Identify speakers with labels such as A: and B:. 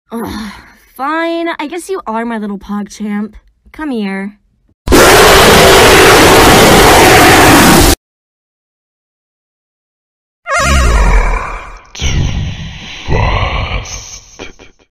A: Ugh, fine, I guess you are my little pogchamp. Come here.